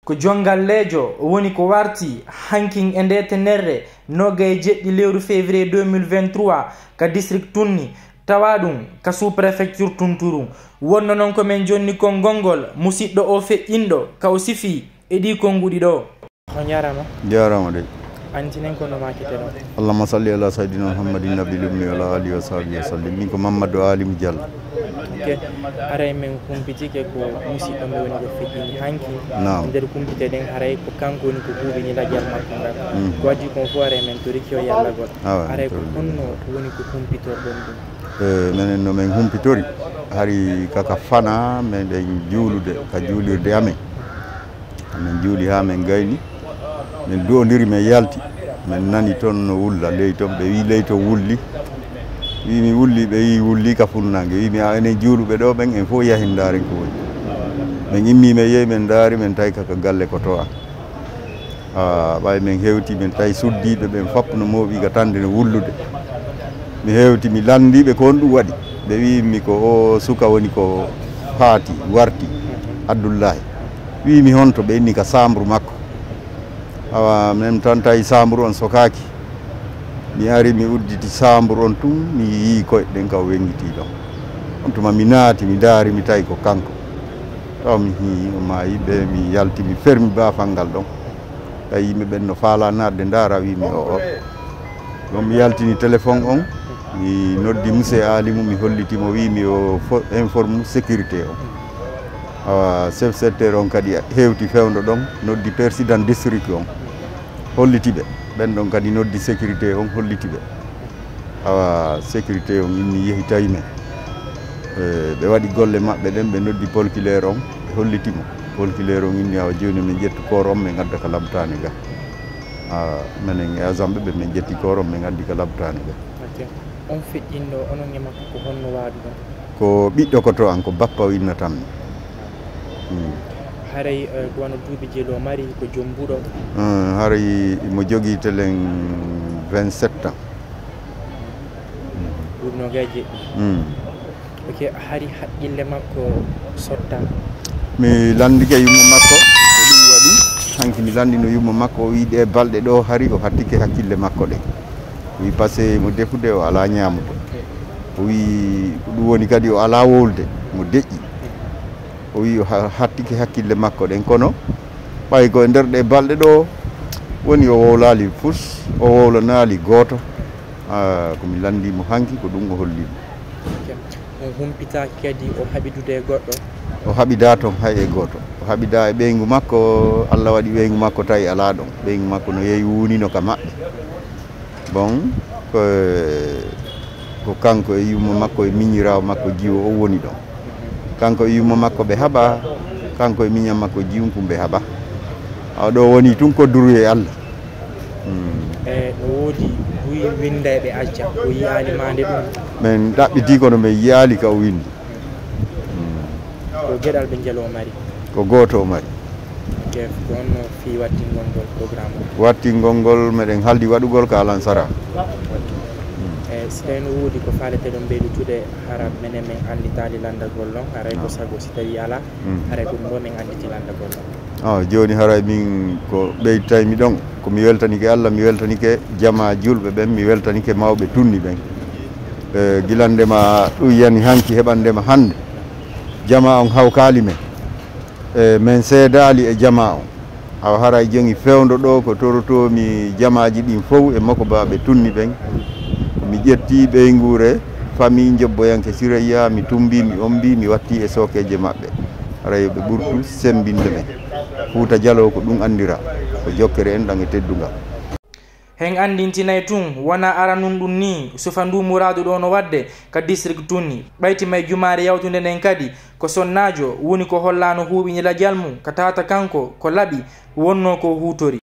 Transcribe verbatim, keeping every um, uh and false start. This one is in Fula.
ko jongal leejo woni ko warti hanking e nde tenerre nogay jeɗɗi lewru février deux mille vingt-trois ka district tunni tawa ɗum ka sous préfecture tunturu wonno noon ko men jonni konngol musidɗo o feƴƴinɗo kaw sifi e ɗi konnguɗi ɗo. On jarama jarama de antinen kono makete ɗo. Allahumma salli ala sayidina Muhammadin nabil ummi wa ala alihi wa sahbihi wa sallim. Min ko Mamadou Alim Diallo. Ok, aray men kumpitike ko musidɗo mbe woni ko feƴƴini hanki Naam. nder kumpite ɗen haray ko kanko woni ko huuɓini lajal makko ngal ko waddi kon fof aray men toriki o yallagol aray ko honno woni ko humpitorɗon ɗum. Eh, menen no men humpitori hari kaka fana meɗen juulude ka juulirde amen min juuli ha min gayni min duwodiri min yalti min nani toon no wulla ley toon ɓe wi ley to wulli wimi wulli ɓe wi wulli ka funnangue wimi a enen juuluɓe ɗo ɓen en fof yahin daaren ko woni min immi min yeehi min daari min tawi kaka galle ko to a ɓay min hewti min tawi suddiɓe ɓen fappu no mooɓi ka tande no wullude mi hewti mi landiɓe ko on ɗum waɗi ɓe wimi ko o suka woni ko faati warti Abdoullahi wimi honto ɓe inni ka chambre makko awa min tan tawi chambre on sokaki mi ari mi udditi chambre on tun mi yii koye ɗen ka wengiti ɗon on tuma mi naati mi daari mi tawi ko kanko taw mi hi o maayi ɓe mi yalti mi fermi bafal ngal ɗon tawi yimɓe ɓen no faala nadde daara wimi o o ɗon mi yaltini téléphone on mi noddi monsieur Alimu mi hollitimo wimi o informe sécurité o awa chef secteur on kadi hewti fewdo ɗon noddi président district on hollitiɓe ɓen ɗon kadi noddi sécurité on hollitiɓe awa sécurité on inni yehi tawi men ɓe waɗi golle maɓɓe ɗen ɓe noddi polculaire on ɓe hollitimo polculaire on inni awa joni min ƴettu koor on min gadda ka labtane ga a minen e asamɓe ɓe min ƴetti koor on min gaddi ka labtane ga. On feƴƴinɗo onon e makko ko honno waadu ɗon? Ko ɓiɗɗo ko to an ko bappa winnatanmi. Haray ko wano duuɓi jeelo mari ko joom mbuɗo? Haray mo jogii telen vingt-sept ans. Duuɓi nogaye jeɗɗi. Ok, hari haqqille makko sotta? Mi landike yummo makko ko ɗum waɗi hanki mi landino yummo makko o wi ɗe balɗe ɗo hari o hattike hakkille makko ɗe o wi par ce que mo defude o ala ñamude o wi ɗum woni kadi o ala wolde mo deƴƴi o wi o hattike hakkille makko ɗen kono ɓay ko e nder ɗe balɗe ɗo woni o wowlali fus o wowlanali goto komi landimo hanki ko ɗum o hollimo. On humpitaki kadi o haɓidude e goɗɗo? O haɓida toon hay e goto o haɓida e ɓeygu makko Allah waɗi ɓeygu makko tawi ala ɗon ɓeygu makko no yeehi wunino ka maɓɓe bon ko ko kanko e yummo makko e miñirawo makko jiwo o woni ɗon kanko e yummo makko ɓe haɓa kanko e miñam makko jiwkum ɓe haɓa aw ɗo woni tun kodduru e Allah. e no woodi wi windeɓe acca o yiyani mande ɗum min ɗaɓɓiti kono min yiyali ka o windi ko gueɗal ɓe jeelo o mari ko goto o mari. Kef ko onno fi wattingol ngol programme o wattingol ngol meɗen haldi waɗugol ka alansara e so tawi no woodi ko faalete ɗon ɓeydutude hara menen min anditali landagol ɗon haray ko sago si tawi ala haray ko ɗum ɗo min anditi landagol ɗon. o joni haray min ko ɓeyditaymi ɗon komi weltanike Allah mi weltanike jama julɓe ɓen mi weltanike mawɓe tunni ɓen e gilandema ɗum yani hanki heɓandema hande jama on hawkali men e min seedali e jama on awa haray jongi fewdo ɗo ko torotomi jamaji ɗin fof e makko baɓe tunni ɓen mi ƴetti ɓeygure famille jobboyanke Siraya mi tumbi mi ombi mi watti e sokeje maɓɓe haray ɓe ɓurtu sembinde ɓen Fouta Dialo ko ɗum andira ko jokkere en ɗan e teddungal. Hen andintinay tun wona aranun ɗum ni sufa ndu muradu ɗo no wadde ka district tunni ɓayti may jumare yawtude nden kadi ko sonnajo woni ko hollano huuɓiñila jalmum ka tata kanko ko laaɓi wonno ko huutori.